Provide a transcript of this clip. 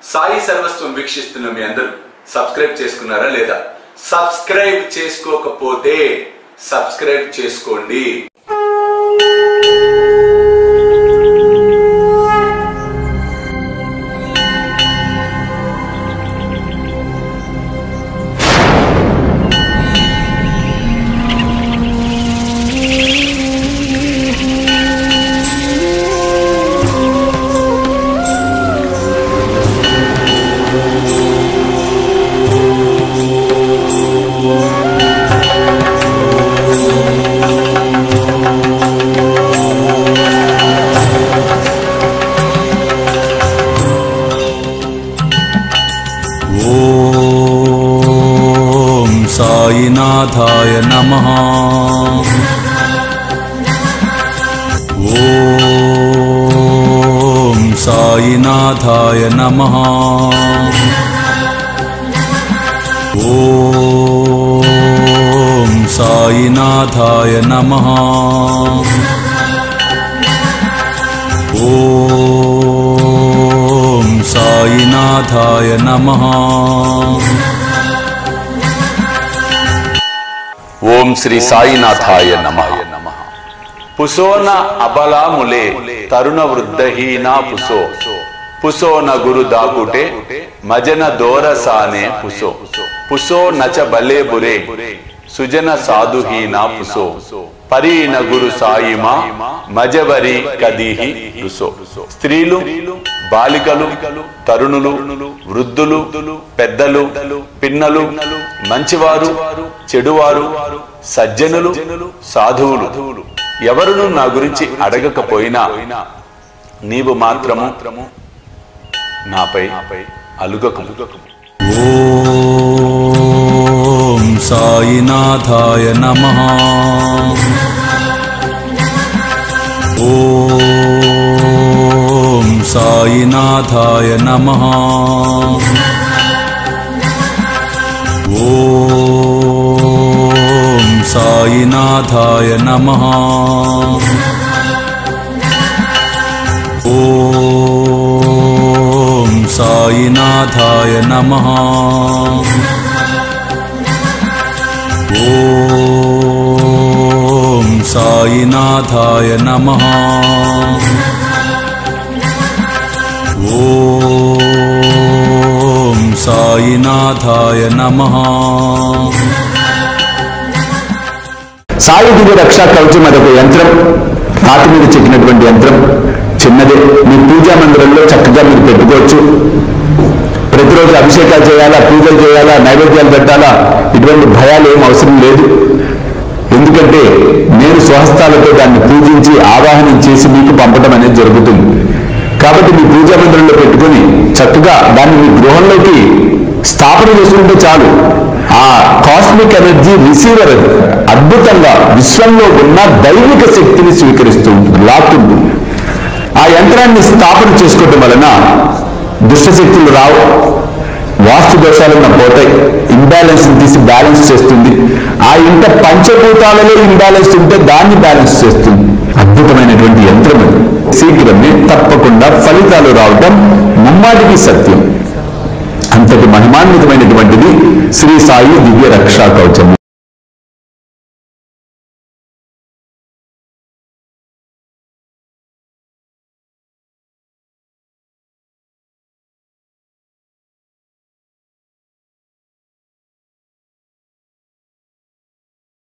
సాయి సర్వస్వం వీక్షిస్తున్న మీ అందరూ సబ్స్క్రైబ్ చేసుకున్నారా లేదా? సబ్స్క్రైబ్ చేసుకోకపోతే సబ్స్క్రైబ్ చేసుకోండి. साईनाथाय नमः. ओम साईनाथाय नमः. ओम साईनाथाय नमः. ओम साईनाथाय नमः. ఓం శ్రీ సాయినాథాయ నమః. పుసోన అబలాములే తరుణ వృద్ధహీనా పుసో పుసోన గురు దాకుటే మజన దోరసానే పుసో పుసో నచ బలే బురే సుజన సాధుహీనా పుసో పరీన గురు సాయిమా మజవరి కదిహి పుసో. స్త్రీలు, బాలికలు, తరుణులు, వృద్ధులు, పెద్దలు, పిన్నలు, మంచివారు, చెడువారు, సజ్జనులు, సాధువులు ఎవరును నా గురించి అడగకపోయినా నీవు మాత్రము నాపై అలుగకు. ఓం సాయినాథాయ నమః. ఓం సాయినాథాయ నమః. ఓం సాయినాథాయ నమః. ఓం సాయినాథాయ నమః. ఓం సాయినాథాయ నమః. ఓం సాయినాథాయ నమః. సాయి దివ్య రక్షా కవచం అదొక యంత్రం, రాతి మీద చెక్కినటువంటి యంత్రం, చిన్నదే. మీ పూజా మందిరంలో చక్కగా మీరు పెట్టుకోవచ్చు. ప్రతిరోజు అభిషేకాలు చేయాలా, పూజలు చేయాలా, నైవేద్యాలు పెట్టాలా, ఇటువంటి భయాలు ఏం అవసరం లేదు. ఎందుకంటే నేను స్వహస్తాలతో దాన్ని పూజించి ఆవాహనం చేసి మీకు పంపడం అనేది జరుగుతుంది. కాబట్టి మీ పూజా మందిరంలో పెట్టుకుని చక్కగా దాన్ని మీ గృహంలోకి స్థాపన చేసుకుంటే చాలు. ఆ కాస్మిక్ ఎనర్జీ రిసీవర్ అది అద్భుతంగా విశ్వంలో ఉన్న దైవిక శక్తిని స్వీకరిస్తూ ఉంటుంది, లాక్కుంటుంది. ఆ యంత్రాన్ని స్థాపన చేసుకోవడం వలన దుష్టశక్తులు రావు, వాస్తు దోషాలను పోతాయి, ఇంబ్యాలెన్స్ తీసి బ్యాలెన్స్ చేస్తుంది. ఆ ఇంట పంచభూతాలలో ఇంబ్యాలెన్స్ ఉంటే దాన్ని బ్యాలెన్స్ చేస్తుంది. అద్భుతమైనటువంటి యంత్రం అది. శీఘ్రమే తప్పకుండా ఫలితాలు రావడం ముమ్మాటికి సత్యం. అంతటి మహిమాన్వితమైనటువంటిది శ్రీ సాయి దివ్య రక్షా కవచము.